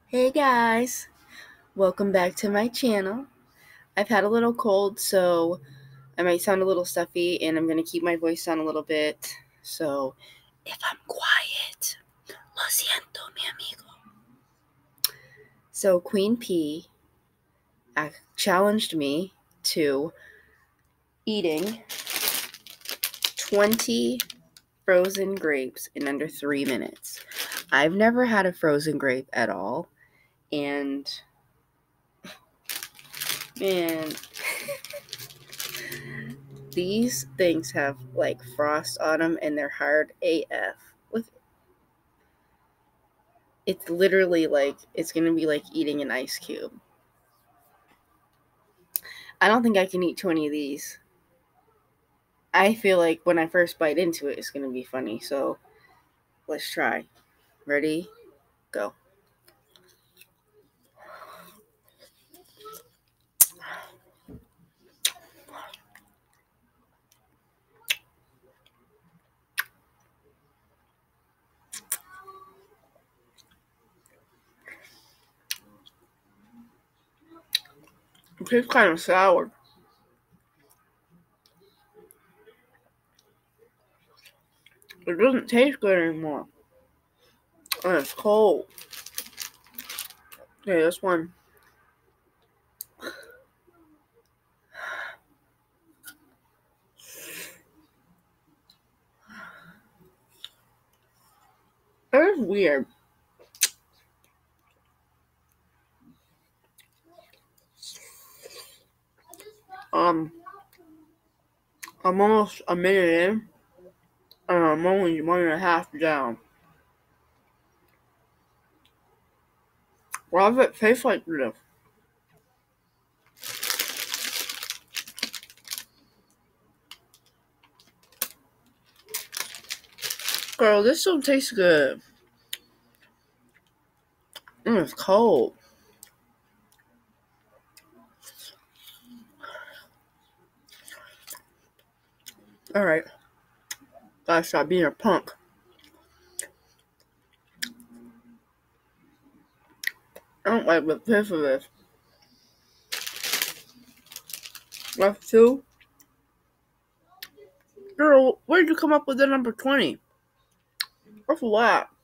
Hey guys, welcome back to my channel. I've had a little cold, so I might sound a little stuffy, and I'm going to keep my voice down a little bit. So if I'm quiet, lo siento, mi amigo. So QueenP challenged me to eating 20 frozen grapes in under 3 minutes. I've never had a frozen grape at all, and man, these things have like frost on them and they're hard AF. It's literally like it's gonna be like eating an ice cube. I don't think I can eat 20 of these. I feel like when I first bite into it, it's gonna be funny. So let's try. Ready? Go. It tastes kind of sour. It doesn't taste good anymore. And it's cold. Okay, this one. That is weird. I'm almost a minute in, and I'm only 1.5 down. Why does it taste like this? Girl, this don't taste good. It's cold. Alright. Gotta stop being a punk. I don't like the taste of this. Left 2. Girl, where did you come up with the number 20? What's a lot?